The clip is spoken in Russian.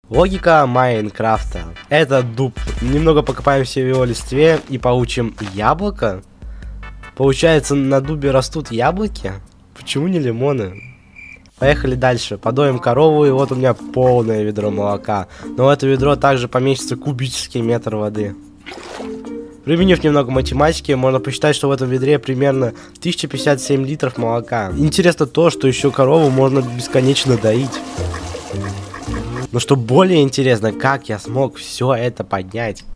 Логика Майнкрафта. Это дуб. Немного покопаемся в его листве и получим яблоко. Получается, на дубе растут яблоки? Почему не лимоны? Поехали дальше. Подоим корову, и вот у меня полное ведро молока. Но в это ведро также поместится кубический метр воды. Применив немного математики, можно посчитать, что в этом ведре примерно 1057 литров молока. Интересно то, что еще корову можно бесконечно доить. Но что более интересно, как я смог все это поднять.